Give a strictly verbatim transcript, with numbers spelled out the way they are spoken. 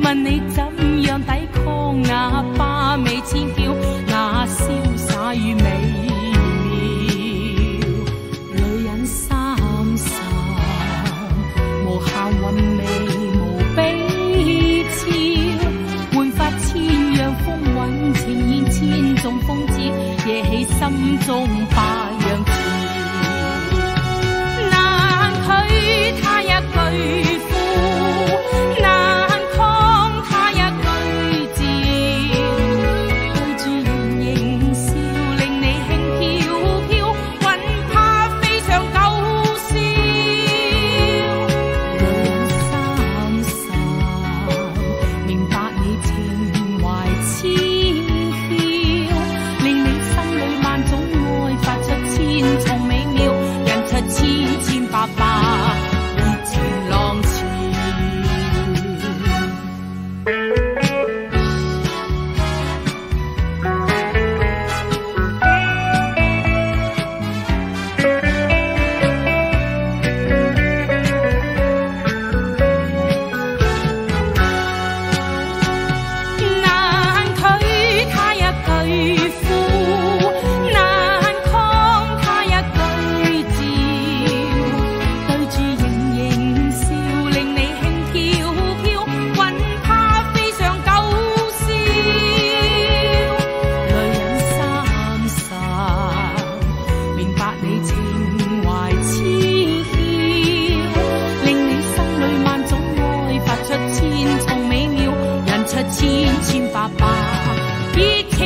问你怎样抵抗那霸味千嬌，那瀟灑與美妙。女人三十，無限韻味無比俏，煥發千樣風韻，呈現千種風姿，惹起心中百樣潮。難拒他一句呼，難抗他一句召，對住盈盈笑，令你輕飄飄，魂魄飛上九霄。女人三十，明白你情懷千縹，令你心裏萬種愛發出千重美妙，引出千千百百熱情浪潮。難拒他一句呼，難抗他一句召，對住盈盈笑，令你輕飄飄，魂魄飛上九霄。女人三十，明白你情懷千縹，令你心裏萬種愛發出千重美妙，引出千千百百熱情。